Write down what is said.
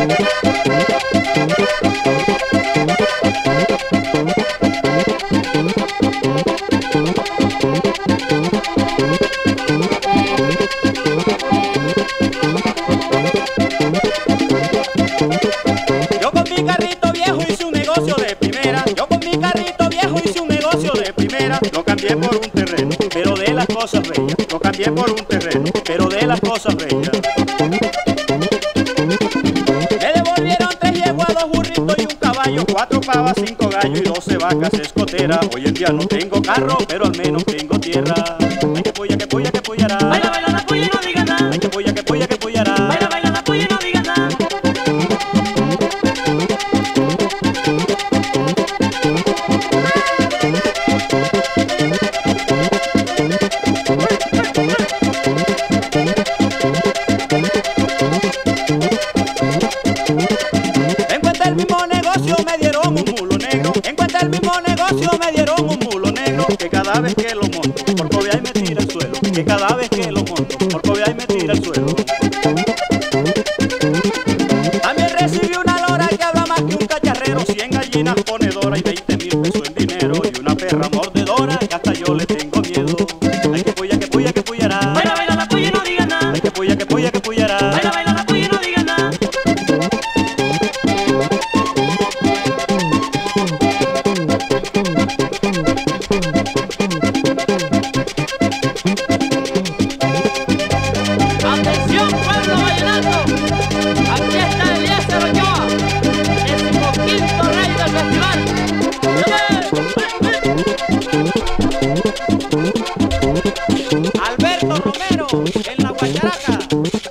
Yo con mi carrito viejo hice un negocio de primera. Yo con mi carrito viejo hice un negocio de primera. Lo cambié por un terreno, pero de las cosas bellas. Lo cambié por un terreno, pero de las cosas bellas. Me devolvieron 3 yeguas, 2 burritos y un caballo, 4 pavas, 5 gallos y 12 vacas escoteras. Hoy en día no tengo carro, pero al menos tengo tierra. Ay, que polla, que polla, que pollará. Baila, baila la polla y no digas nada. Ay, que polla, que polla, que pollará. Baila, baila la polla y no digas nada. Encuentra el mismo negocio me dieron un mulo negro. Encuentra el mismo negocio me dieron un mulo negro. Que cada vez que lo monto, por cobia y me tira al suelo. Que cada vez que lo monto, por cobia y me tira al suelo. También recibí una lora que habla más que un cacharrero. 100 gallinas ponedoras y 20.000 pesos en dinero. Y una perra mordedora que hasta yo le tengo miedo. Ay, que polla, que polla, que pollará. Baila, baila la polla y no digas nada. Ay, que polla, que polla, que pollará. Baila, baila la polla y no digas nada. Atención, pueblo vallenato, aquí está Eliezer Ochoa, 15º rey del festival. Alberto Romero en la guacharaca.